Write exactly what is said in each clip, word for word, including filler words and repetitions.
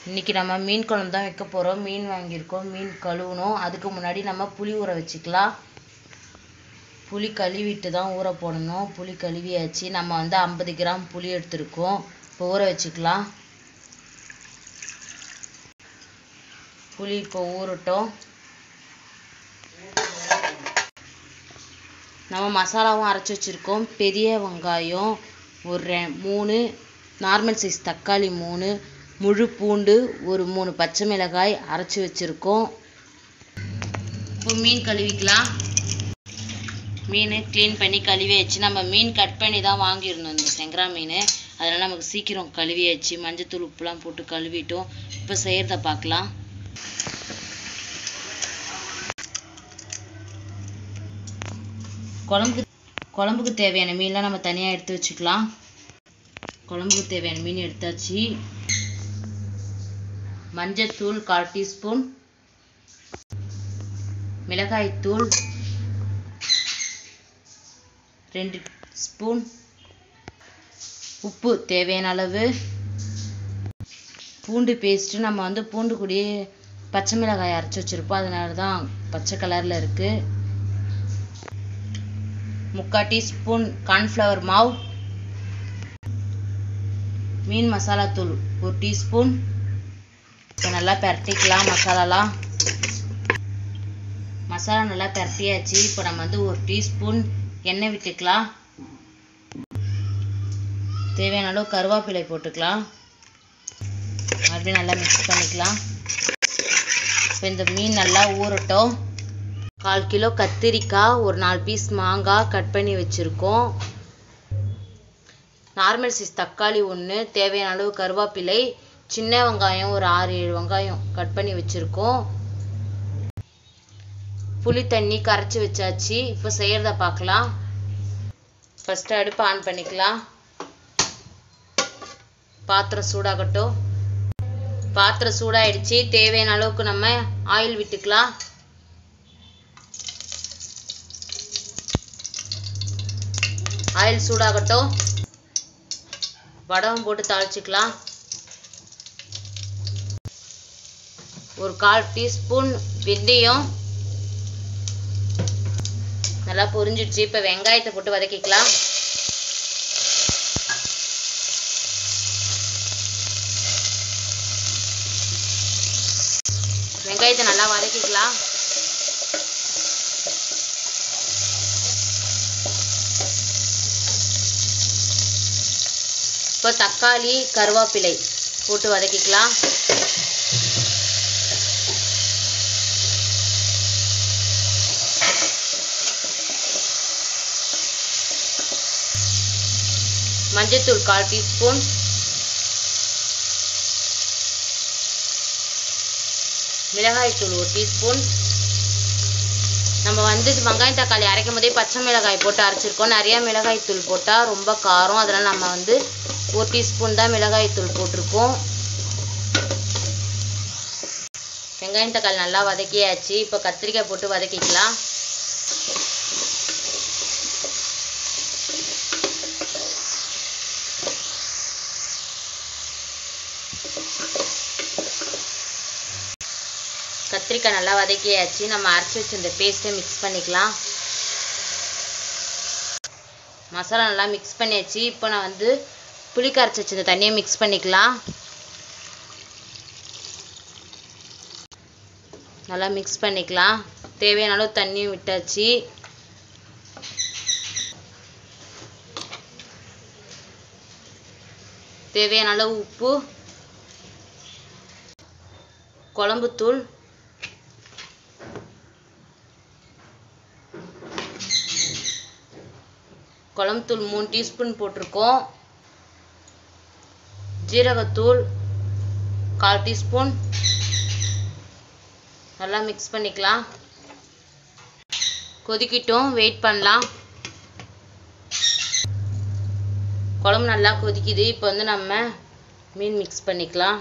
இன்றைக்கி நம்ம மீன் குழம்பு தான் வைக்க போகிறோம். மீன் வாங்கியிருக்கோம், மீன் கழுவணும். அதுக்கு முன்னாடி நம்ம புளி ஊற வச்சுக்கலாம். புளி கழுவிட்டு தான் ஊற போடணும். புளி கழுவியாச்சு. நம்ம வந்து ஐம்பது கிராம் புளி எடுத்துருக்கோம். இப்போ ஊற வச்சுக்கலாம். புளி இப்போ ஊறட்டும். நம்ம மசாலாவும் அரைச்சி வச்சுருக்கோம். பெரிய வெங்காயம் ஒரு ரெ மூணு நார்மல் சைஸ் தக்காளி மூணு, முழு பூண்டு ஒரு மூணு, பச்சை மிளகாய் அரைச்சி வச்சுருக்கோம். இப்போ மீன் கழுவிக்கலாம். மீன் க்ளீன் பண்ணி கழுவி வச்சு நம்ம மீன் கட் பண்ணி தான் வாங்கிடணும். இந்த செங்கரா மீன் அதனால் நமக்கு சீக்கிரம் கழுவி வச்சு மஞ்சத்தூள் உப்புலாம் போட்டு கழுவிட்டோம். இப்போ செய்கிறத பார்க்கலாம். குழம்புக்கு குழம்புக்கு தேவையான மீன்லாம் நம்ம தனியாக எடுத்து வச்சுக்கலாம். குழம்புக்கு தேவையான மீன் எடுத்தாச்சு. மஞ்சத்தூள் கால் டீஸ்பூன், மிளகாய்த்தூள் ரெண்டு ஸ்பூன், உப்பு தேவையான அளவு, பூண்டு பேஸ்ட்டு நம்ம வந்து பூண்டு கூடயே பச்சை மிளகாய் அரைச்சி வச்சுருப்போம், அதனால தான் பச்சை கலரில் இருக்குது. முக்கால் டீஸ்பூன் கார்ன்ஃப்ளவர் மாவு, மீன் மசாலா தூள் ஒரு டீஸ்பூன். இப்போ நல்லா பரட்டிக்கலாம். மசாலாலாம் மசாலா நல்லா பரட்டியாச்சு. இப்போ நம்ம வந்து ஒரு டீஸ்பூன் எண்ணெய் விட்டுக்கலாம். தேவையான அளவு கருவேப்பிலை போட்டுக்கலாம். மறுபடியும் நல்லா மிக்ஸ் பண்ணிக்கலாம். இப்போ இந்த மீன் நல்லா ஊறட்டும். கால் கிலோ கத்திரிக்காய், ஒரு நாலு பீஸ் மாங்காய் கட் பண்ணி வச்சுருக்கோம். நார்மல் சைஸ் தக்காளி ஒன்று, தேவையான அளவு கருவேப்பிலை, சின்ன வெங்காயம் ஒரு ஆறு ஏழு வெங்காயம் கட் பண்ணி வச்சுருக்கோம். புளி தண்ணி கரைச்சி வச்சாச்சு. இப்போ செய்கிறத பார்க்கலாம். ஃபஸ்ட்டு அடுப்பு ஆன் பண்ணிக்கலாம். பாத்திரம் சூடாகட்டும். பாத்திரம் சூடாயிடுச்சு. தேவையான அளவுக்கு நம்ம ஆயில் விட்டுக்கலாம். ஆயில் சூடாகட்டும். வடகம் போட்டு தாளிச்சிக்கலாம். ஒரு கால் டீஸ்பூன் வெந்தயம் நல்லா பொரிஞ்சிடுச்சு. இப்போ வெங்காயத்தை போட்டு வதக்கிக்கலாம். வெங்காயத்தை நல்லா வதக்கிக்கலாம். இப்போ தக்காளி கருவேப்பிலை போட்டு வதக்கிக்கலாம். மஞ்சத்தூள் கால் டீஸ்பூன், மிளகாய்த்தூள் ஒரு டீஸ்பூன். நம்ம வந்து வெங்காயம் தக்காளி அரைக்கும் போதே பச்சை மிளகாய் போட்டு அரைச்சிருக்கோம். நிறையா மிளகாய்த்தூள் போட்டால் ரொம்ப காரம், அதனால் நம்ம வந்து ஒரு டீஸ்பூன் தான் மிளகாய்த்தூள் போட்டிருக்கோம். வெங்காயம் தக்காளி நல்லா வதக்கியாச்சு. இப்போ கத்திரிக்காய் போட்டு வதக்கிக்கலாம். கத்திரிக்காய் நல்லா வதக்கியாச்சு. நம்ம அரைச்சி வச்சிருந்த பேஸ்ட்டை மிக்ஸ் பண்ணிக்கலாம். மசாலா நல்லா மிக்ஸ் பண்ணியாச்சு. இப்போ நான் வந்து புளி கரைச்சி வச்சிருந்த தண்ணியை மிக்ஸ் பண்ணிக்கலாம். நல்லா மிக்ஸ் பண்ணிக்கலாம். தேவையான அளவு தண்ணியும் விட்டாச்சு. தேவையான அளவு உப்பு, குழம்புத்தூள், குழம்புத்தூள் மூணு டீஸ்பூன் போட்டிருக்கோம். ஜீரகத்தூள் கால் டீஸ்பூன். நல்லா மிக்ஸ் பண்ணிக்கலாம். கொதிக்கிட்டும், வெயிட் பண்ணலாம். குழம்பு நல்லா கொதிக்குது. இப்போ வந்து நம்ம மீன் மிக்ஸ் பண்ணிக்கலாம்.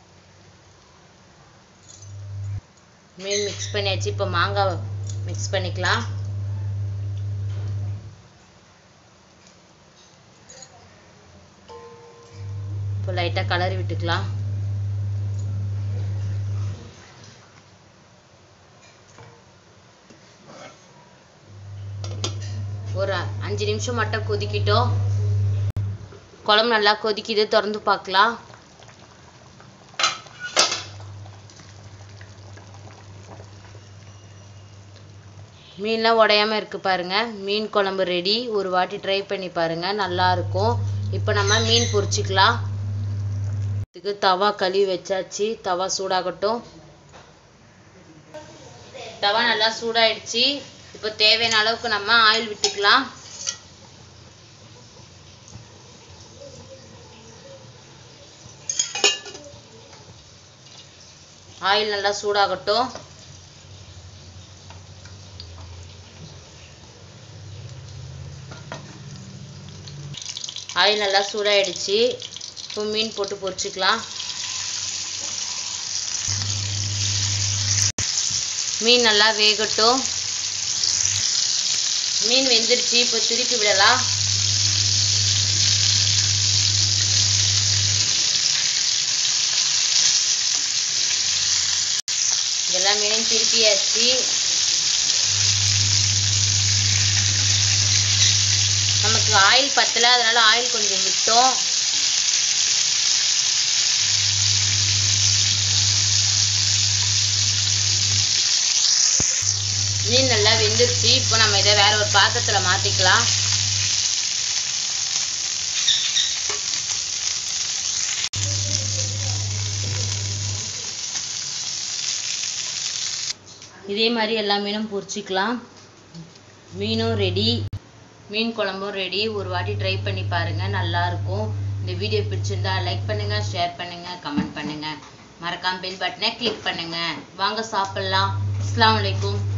மீன் மிக்ஸ் பண்ணியாச்சு. இப்போ மாங்காய் மிக்ஸ் பண்ணிக்கலாம். இப்போ லைட்டாக கலரி விட்டுக்கலாம். அஞ்சு நிமிஷம் மட்டும் கொதிக்கிட்டோம். குழம்பு நல்லா கொதிக்குது, திறந்து பார்க்கலாம். மீன்லாம் உடையாம இருக்கு பாருங்க. மீன் குழம்பு ரெடி. ஒரு வாட்டி ட்ரை பண்ணி பாருங்க, நல்லா இருக்கும். இப்போ நம்ம மீன் பொரிச்சிக்கலாம். இதுக்கு தவா கழுவி வச்சாச்சு. தவா சூடாகட்டும். தவா நல்லா சூடாயிடுச்சு. இப்போ தேவையான அளவுக்கு நம்ம ஆயில் விட்டுக்கலாம். ஆயில் நல்லா சூடாகட்டும். ஆயில் நல்லா சூடாயிடுச்சு. இப்போ மீன் போட்டு பொரிச்சுக்கலாம். மீன் நல்லா வேகட்டும். மீன் வெந்துருச்சு. இப்போ திருப்பி விடலாம். எல்லா மீனையும் திருப்பியாச்சு. நமக்கு ஆயில் பத்தல, அதனால ஆயில் கொஞ்சம் விட்டோம். மீன் நல்லா வெந்துருச்சு. இப்போ நம்ம இதை வேற ஒரு பாத்திரத்துல மாத்திக்கலாம். இதே மாதிரி எல்லா மீனும் பொரிச்சிக்கலாம். மீனும் ரெடி, மீன் குழம்பும் ரெடி. ஒரு வாட்டி ட்ரை பண்ணி பாருங்க, நல்லா இருக்கும். இந்த வீடியோ பிடிச்சிருந்தா லைக் பண்ணுங்க, ஷேர் பண்ணுங்க, கமெண்ட் பண்ணுங்க. மறக்காம பெல் பட்டனை கிளிக் பண்ணுங்க. வாங்க சாப்பிடலாம். அஸ்ஸலாமு அலைக்கும்.